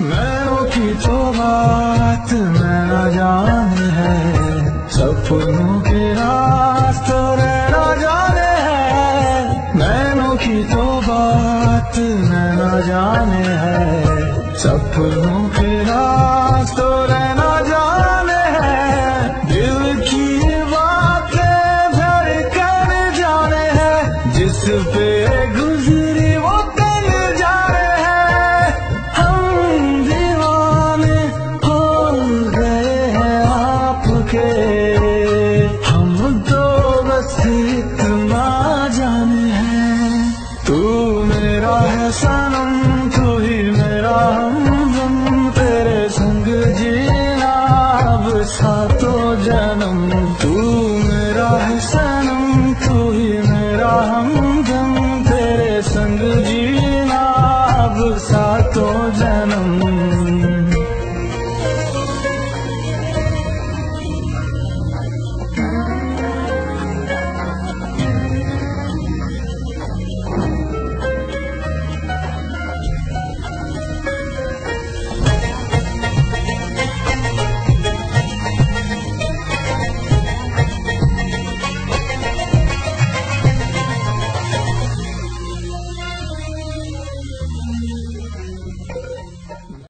नैनों की तो बात नैना जाने है, सपनों के रास्ते नैना जाने है। नैनों की तो बात नैना जाने है, सपनों के रास्ते नैना जाने है। दिल की बातें धड़कन जाने है, जिस पे गुजरी वो तन जाने है। हम दीवाने हो गए हैं आपके, हम तो बस इतना जाने हैं। तू मेरा है सनम, तू ही मेरा हमदम, तेरे संग जीना अब सातों जन्म। तू मेरा है सनम, तू ही मेरा हमदम, तेरे संग जीना अब सातों जन्म।